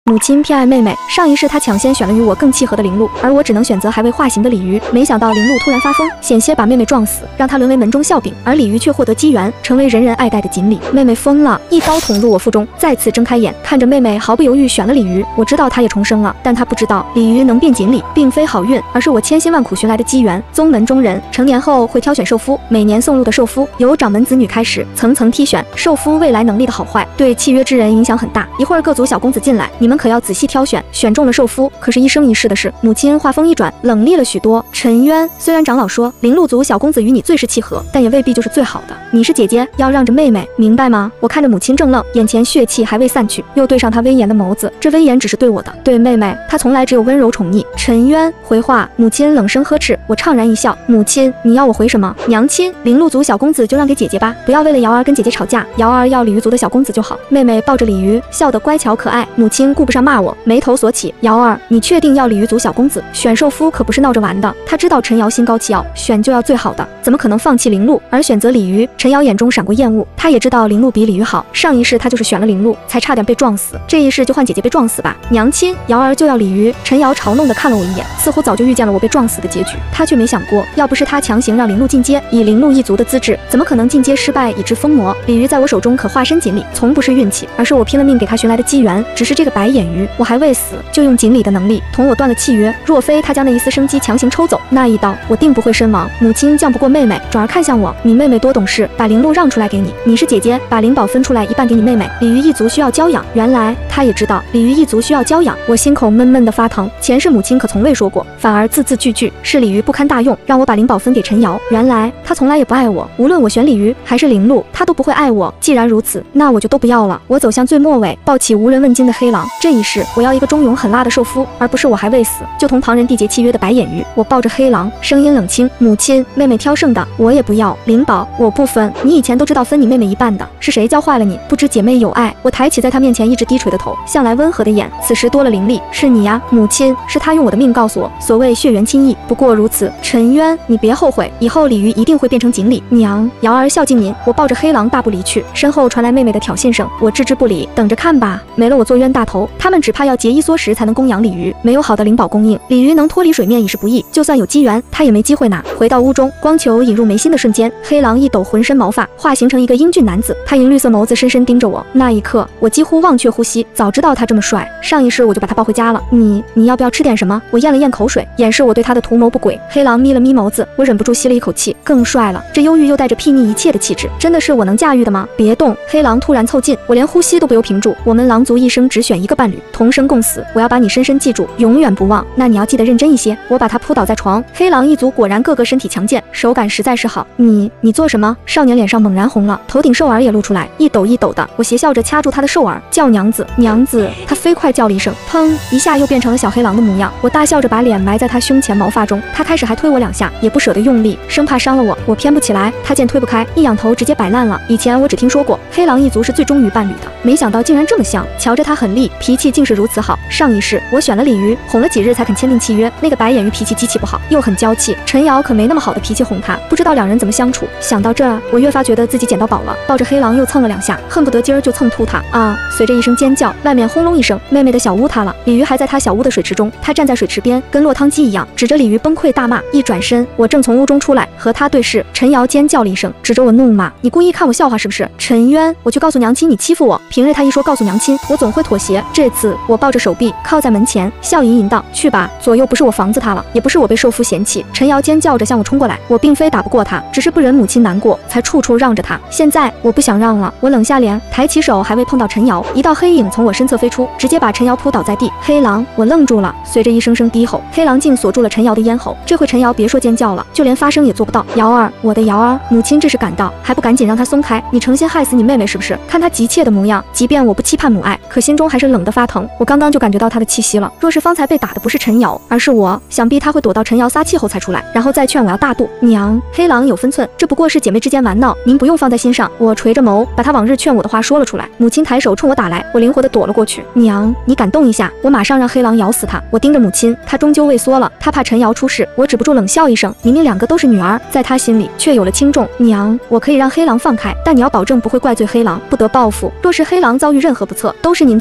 母亲偏爱妹妹，上一世她抢先选了与我更契合的灵鹿，而我只能选择还未化形的鲤鱼。没想到灵鹿突然发疯，险些把妹妹撞死，让她沦为门中笑柄，而鲤鱼却获得机缘，成为人人爱戴的锦鲤。妹妹疯了，一刀捅入我腹中，再次睁开眼，看着妹妹毫不犹豫选了鲤鱼。我知道她也重生了，但她不知道鲤鱼能变锦鲤，并非好运，而是我千辛万苦寻来的机缘。宗门中人成年后会挑选寿夫，每年送入的寿夫由掌门子女开始，层层剔选。寿夫未来能力的好坏，对契约之人影响很大。一会儿各族小公子进来，你们可要仔细挑选，选中了寿夫，可是一生一世的事。母亲话锋一转，冷厉了许多。陈渊，虽然长老说灵鹿族小公子与你最是契合，但也未必就是最好的。你是姐姐，要让着妹妹，明白吗？我看着母亲怔愣，眼前血气还未散去，又对上她威严的眸子，这威严只是对我的，对妹妹，她从来只有温柔宠溺。陈渊，回话。母亲冷声呵斥，我怅然一笑。母亲，你要我回什么？娘亲，灵鹿族小公子就让给姐姐吧，不要为了瑶儿跟姐姐吵架，瑶儿要鲤鱼族的小公子就好。妹妹抱着鲤鱼，笑得乖巧可爱。母亲顾不上骂我，眉头锁起。瑶儿，你确定要鲤鱼族小公子？选寿夫可不是闹着玩的。他知道陈瑶心高气傲，选就要最好的，怎么可能放弃灵鹿而选择鲤鱼？陈瑶眼中闪过厌恶，他也知道灵鹿比鲤鱼好，上一世他就是选了灵鹿，才差点被撞死，这一世就换姐姐被撞死吧。娘亲，瑶儿就要鲤鱼。陈瑶嘲弄地看了我一眼，似乎早就预见了我被撞死的结局。他却没想过，要不是他强行让灵鹿进阶，以灵鹿一族的资质，怎么可能进阶失败以致疯魔？鲤鱼在我手中可化身锦鲤，从不是运气，而是我拼了命给他寻来的机缘。只是这个白眼鱼，我还未死，就用锦鲤的能力同我断了契约。若非他将那一丝生机强行抽走，那一刀我定不会身亡。母亲犟不过妹妹，转而看向我，你妹妹多懂事，把灵鹿让出来给你。你是姐姐，把灵宝分出来一半给你妹妹。鲤鱼一族需要教养，原来她也知道鲤鱼一族需要教养。我心口闷闷的发疼，前世母亲可从未说过，反而字字句句是鲤鱼不堪大用，让我把灵宝分给陈瑶。原来她从来也不爱我，无论我选鲤鱼还是灵鹿，她都不会爱我。既然如此，那我就都不要了。我走向最末尾，抱起无人问津的黑狼。这一世我要一个忠勇狠辣的寿夫，而不是我还未死就同旁人缔结契约的白眼鱼。我抱着黑狼，声音冷清，母亲，妹妹挑剩的我也不要，灵宝我不分，你以前都知道分你妹妹一半的，是谁教坏了你？不知姐妹有爱。我抬起在她面前一直低垂的头，向来温和的眼此时多了凌厉。是你呀，母亲，是她用我的命告诉我，所谓血缘亲义不过如此。陈渊，你别后悔，以后鲤鱼一定会变成锦鲤。娘，瑶儿孝敬您。我抱着黑狼大步离去，身后传来妹妹的挑衅声，我置之不理，等着看吧。没了我做冤大头，他们只怕要节衣缩食才能供养鲤鱼，没有好的灵宝供应，鲤鱼能脱离水面已是不易，就算有机缘，他也没机会拿。回到屋中，光球引入眉心的瞬间，黑狼一抖浑身毛发，化形成一个英俊男子，他银绿色眸子深深盯着我。那一刻，我几乎忘却呼吸，早知道他这么帅，上一世我就把他抱回家了。你要不要吃点什么？我咽了咽口水，掩饰我对他的图谋不轨。黑狼眯了眯眸子，我忍不住吸了一口气，更帅了，这忧郁又带着睥睨一切的气质，真的是我能驾驭的吗？别动！黑狼突然凑近，我连呼吸都不由屏住。我们狼族一生只选一个伴侣，同生共死，我要把你深深记住，永远不忘。那你要记得认真一些。我把他扑倒在床。黑狼一族果然个个身体强健，手感实在是好。你做什么？少年脸上猛然红了，头顶兽耳也露出来，一抖一抖的。我邪笑着掐住他的兽耳，叫娘子，娘子。他飞快叫了一声，砰一下又变成了小黑狼的模样。我大笑着把脸埋在他胸前毛发中，他开始还推我两下，也不舍得用力，生怕伤了我。我偏不起来，他见推不开，一仰头直接摆烂了。以前我只听说过黑狼一族是最忠于伴侣的，没想到竟然这么像。瞧着他狠厉，脾气竟是如此好。上一世我选了鲤鱼，哄了几日才肯签订契约。那个白眼鱼脾气极其不好，又很娇气，陈瑶可没那么好的脾气哄他，不知道两人怎么相处。想到这，我越发觉得自己捡到宝了，抱着黑狼又蹭了两下，恨不得今儿就蹭秃他啊！随着一声尖叫，外面轰隆一声，妹妹的小屋塌了，鲤鱼还在她小屋的水池中，她站在水池边，跟落汤鸡一样，指着鲤鱼崩溃大骂。一转身，我正从屋中出来，和她对视，陈瑶尖叫了一声，指着我怒骂：“你故意看我笑话是不是？”陈渊，我去告诉娘亲你欺负我。平日他一说告诉娘亲，我总会妥协。这次我抱着手臂靠在门前，笑吟吟道：“去吧，左右不是我房子塌了，也不是我被寿夫嫌弃。”陈瑶尖叫着向我冲过来，我并非打不过他，只是不忍母亲难过，才处处让着他。现在我不想让了，我冷下脸，抬起手还未碰到陈瑶，一道黑影从我身侧飞出，直接把陈瑶扑倒在地。黑狼，我愣住了，随着一声声低吼，黑狼竟锁住了陈瑶的咽喉。这回陈瑶别说尖叫了，就连发声也做不到。瑶儿，我的瑶儿，母亲这是赶到，还不赶紧让他松开？你诚心害死你妹妹是不是？看他急切的模样，即便我不期盼母爱，可心中还是冷得发疼。我刚刚就感觉到他的气息了，若是方才被打的不是陈瑶，而是我，想必他会躲到陈瑶撒气后才出来，然后再劝我要大度。娘，黑狼有分寸，这不过是姐妹之间玩闹，您不用放在心上。我垂着眸，把他往日劝我的话说了出来。母亲抬手冲我打来，我灵活地躲了过去。娘，你敢动一下，我马上让黑狼咬死他。我盯着母亲，她终究畏缩了，她怕陈瑶出事。我止不住冷笑一声，明明两个都是女儿，在她心里却有了轻重。娘，我可以让黑狼放开，但你要保证不会怪罪黑狼，不得报复。若是黑狼遭遇任何不测，都是您做的。我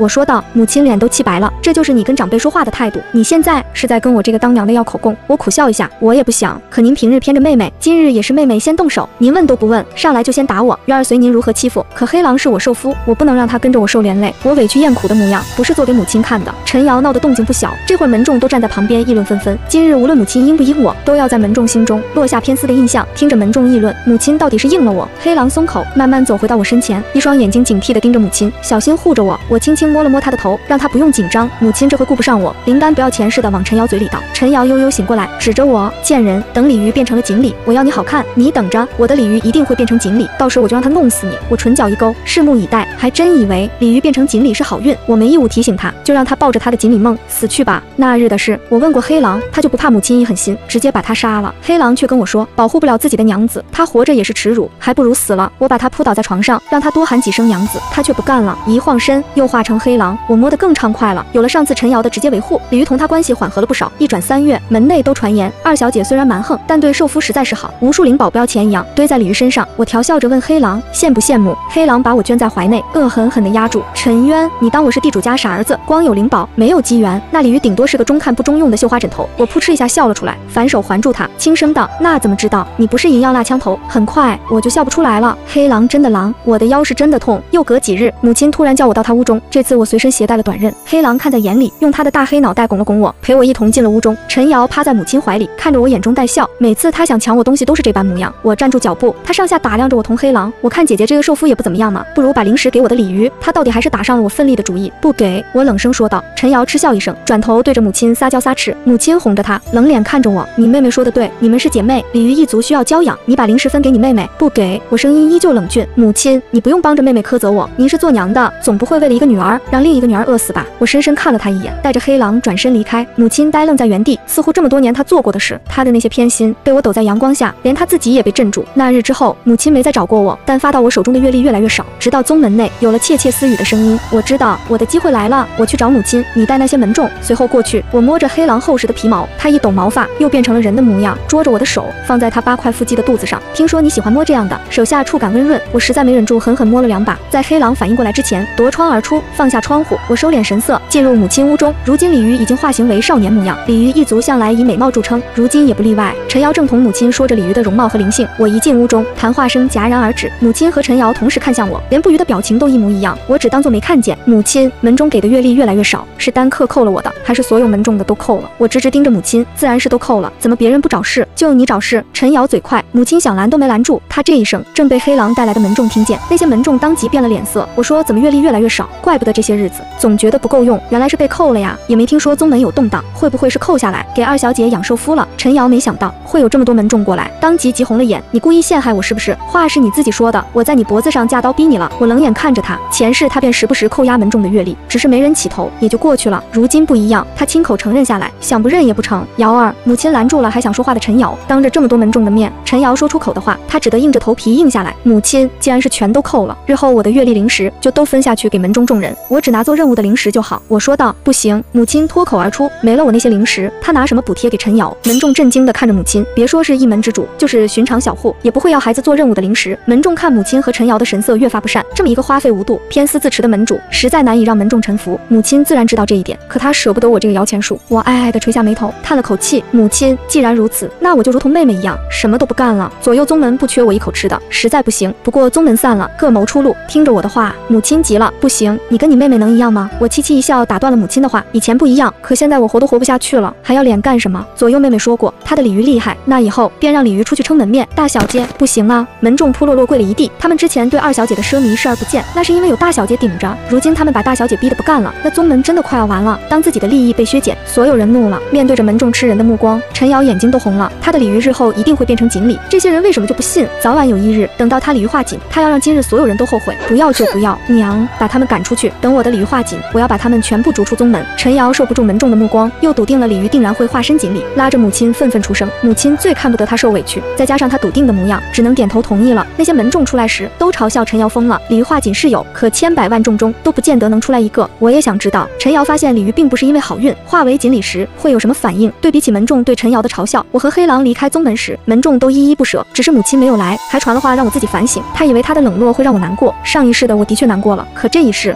说道。母亲脸都气白了，这就是你跟长辈说话的态度？你现在是在跟我这个当娘的要口供？我苦笑一下，我也不想，可您平日偏着妹妹，今日也是妹妹先动手，您问都不问，上来就先打我，月儿随您如何欺负。可黑狼是我受夫，我不能让他跟着我受连累。我委屈咽苦的模样，不是做给母亲看的。陈瑶闹得动静不小，这会儿门众都站在旁边议论纷纷。今日无论母亲应不应我，都要在门众心中落下偏私的印象。听着门众议论，母亲到底是应了我。黑狼松口，慢慢走回到我身前，一双眼睛警惕地盯着母亲，小心护着我。我轻轻摸了摸他的头，让他不用紧张。母亲这回顾不上我，灵丹不要钱似的往陈瑶嘴里倒。陈瑶悠悠醒过来，指着我，贱人，等鲤鱼变成了锦鲤，我要你好看，你等着，我的鲤鱼一定会变成锦鲤，到时候我就让他弄死你。我唇角一勾，拭目以待，还真以为鲤鱼变成锦鲤是好运。我没义务提醒他，就让他抱着他的锦鲤梦死去吧。那日的事，我问过黑狼，他就不怕母亲一狠心，直接把他杀了。黑狼却跟我说，保护不了自己的娘子，他活着也是耻辱，还不如死了。我把他扑倒在床上，让他多喊几声娘子，他却不干了，一晃身又化成黑狼。我摸得更畅快了，有了上次陈瑶的直接维护，鲤鱼同他关系缓和了不少。一转3月，门内都传言二小姐虽然蛮横，但对受夫实在是好，无数灵宝标钱一样堆在鲤鱼身上。我调笑着问黑狼羡不羡慕，黑狼把我圈在怀内，恶狠狠地压住。陈渊，你当我是地主家傻儿子，光有灵宝没有机缘，那鲤鱼顶多是个中看不中用的绣花枕头。我扑哧一下笑了出来，反手环住他，轻声道，那怎么知道你不是银样蜡枪头？很快我就笑不出来了。黑狼真的狼，我的腰是真的痛。又隔几日，母亲突然叫我到她屋中，这次我随身携带了短刃。黑狼看在眼里，用他的大黑脑袋拱了拱我，陪我一同进了屋中。陈瑶趴在母亲怀里，看着我眼中带笑。每次他想抢我东西都是这般模样。我站住脚步，他上下打量着我同黑狼。我看姐姐这个受夫也不怎么样嘛，不如把零食给我的鲤鱼。他到底还是打上了我奋力的主意。不给，我冷声说道。陈瑶嗤笑一声，转头对着母亲撒娇撒齿。母亲哄着他，冷脸看着我，你妹妹说的对，你们是姐妹，鲤鱼一族需要娇养，你把零食分给你妹妹。不给，我声音依旧冷峻。母亲，你不用帮着妹妹苛责我，您是做娘的，总不会为了一个女儿让另一个女儿饿死吧？我深深看了他一眼，带着黑狼转身离开。母亲呆愣在原地，似乎这么多年她做过的事，她的那些偏心被我抖在阳光下，连她自己也被镇住。那日之后，母亲没再找过我，但发到我手中的月历越来越少，直到宗门内有了窃窃私语的声音。我知道我的机会来了，我去找母亲，你带那些门众随后过去。我摸着黑狼厚实的皮毛，他一抖毛发又变成了人的模样，捉着我的手放在他8块腹肌的肚子上。听说你喜欢摸这样的，手下触感温润，我实在没忍住，狠狠摸了2把。在黑狼反应过来之前，夺窗而出，放下窗户。我收敛神色，进入母亲屋中。如今鲤鱼已经化形为少年模样，鲤鱼一族向来以美貌著称，如今也不例外。陈瑶正同母亲说着鲤鱼的容貌和灵性，我一进屋中，谈话声戛然而止。母亲和陈瑶同时看向我，连不鱼的表情都一模一样，我只当作没看见。母亲，门中给的月历越来越少，是单克扣了我的，还是所有门众的都扣了？我直直盯着母亲，自然是都扣了，怎么别人不找事，就你找事？陈瑶嘴快，母亲想拦都没拦住，她这一声正被黑狼带来的门众听见，那些门众当即变了脸色。我说怎么月历越来越少？怪不得这些日子总觉得不够用，原来是被扣了呀，也没听说宗门有动荡，会不会是扣下来给二小姐养寿夫了？陈瑶没想到会有这么多门众过来，当即急红了眼，你故意陷害我是不是？话是你自己说的，我在你脖子上架刀逼你了。我冷眼看着他，前世他便时不时扣押门众的阅历，只是没人起头也就过去了，如今不一样，他亲口承认下来，想不认也不成。瑶儿，母亲拦住了还想说话的陈瑶，当着这么多门众的面，陈瑶说出口的话，他只得硬着头皮应下来。母亲，既然是全都扣了，日后我的阅历零食就都分下去给门中众人，我只拿做任务的零食就好。我说道。不行，母亲脱口而出，没了我那些零食，他拿什么补贴给陈瑶？门众震惊地看着母亲，别说是一门之主，就是寻常小户也不会要孩子做任务的零食。门众看母亲和陈瑶的神色越发不善，这么一个花费无度、偏私自持的门主，实在难以让门众臣服。母亲自然知道这一点，可她舍不得我这个摇钱树。我哀哀地垂下眉头，叹了口气。母亲，既然如此，那我就如同妹妹一样，什么都不干了。左右宗门不缺我一口吃的，实在不行，不过宗门散了，各谋出路。听着我的话，母亲急了，不行，你跟你妹妹能一样吗？我凄凄一笑，打断了母亲的话。以前不一样，可现在我活都活不下去了，还要脸干什么？左右妹妹说过，她的鲤鱼厉害，那以后便让鲤鱼出去撑门面。大小姐，不行啊！门众扑落落跪了一地。他们之前对二小姐的奢靡视而不见，那是因为有大小姐顶着。如今他们把大小姐逼得不干了，那宗门真的快要完了。当自己的利益被削减，所有人怒了，面对着门众吃人的目光，陈瑶眼睛都红了。她的鲤鱼日后一定会变成锦鲤，这些人为什么就不信？早晚有一日，等到她鲤鱼化锦，她要让今日所有人都后悔。不要就不要，娘，把他们赶出去。等我的鲤鱼化锦，我要把他们全部逐出宗门。陈瑶受不住门众的目光，又笃定了鲤鱼定然会化身锦鲤，拉着母亲愤愤出声。母亲最看不得她受委屈，再加上她笃定的模样，只能点头同意了。那些门众出来时都嘲笑陈瑶疯了，鲤鱼化锦是有，可千百万众中都不见得能出来一个。我也想知道，陈瑶发现鲤鱼并不是因为好运，化为锦鲤时会有什么反应？对比起门众对陈瑶的嘲笑，我和黑狼离开宗门时，门众都依依不舍，只是母亲没有来，还传了话让我自己反省。他以为他的冷落会让我难过，上一世的我的确难过了，可这一世，我看着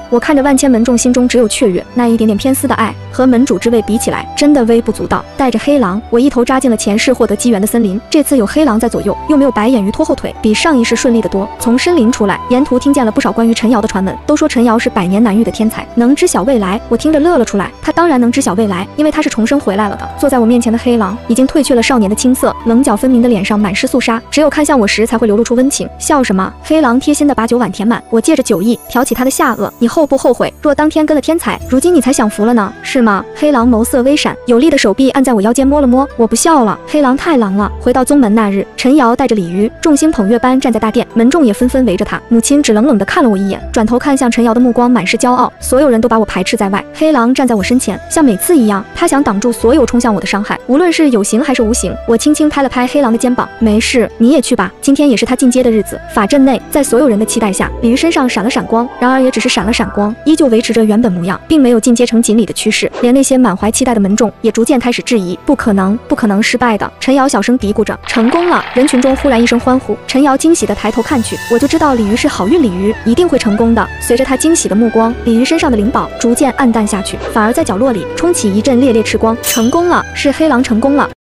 万千门众心中只有雀跃，那一点点偏私的爱和门主之位比起来，真的微不足道。带着黑狼，我一头扎进了前世获得机缘的森林。这次有黑狼在左右，又没有白眼鱼拖后腿，比上一世顺利得多。从森林出来，沿途听见了不少关于陈瑶的传闻，都说陈瑶是百年难遇的天才，能知晓未来。我听着乐了出来，他当然能知晓未来，因为他是重生回来了的。坐在我面前的黑狼已经褪去了少年的青涩，棱角分明的脸上满是肃杀，只有看向我时才会流露出温情。笑什么？黑狼贴心的把酒碗填满，我借着酒意挑起他的下颚。你后不后悔？若当天跟了天才，如今你才享福了呢，是吗？黑狼眸色微闪，有力的手臂按在我腰间摸了摸。我不笑了，黑狼太狼了。回到宗门那日，陈瑶带着鲤鱼，众星捧月般站在大殿，门众也纷纷围着他。母亲只冷冷地看了我一眼，转头看向陈瑶的目光满是骄傲。所有人都把我排斥在外。黑狼站在我身前，像每次一样，他想挡住所有冲向我的伤害，无论是有形还是无形。我轻轻拍了拍黑狼的肩膀，没事，你也去吧。今天也是他进阶的日子。法阵内，在所有人的期待下，鲤鱼身上闪了闪光，然而也只是闪了闪光，依旧维持着原本模样，并没有进阶成锦鲤的趋势。连那些满怀期待的门众也逐渐开始质疑，不可能，不可能失败的。陈瑶小声嘀咕着，成功了。人群中忽然一声欢呼，陈瑶惊喜地抬头看去，我就知道鲤鱼是好运鲤鱼，一定会成功的。随着他惊喜的目光，鲤鱼身上的灵宝逐渐暗淡下去，反而在角落里冲起一阵烈烈赤光。成功了，是黑狼成功了。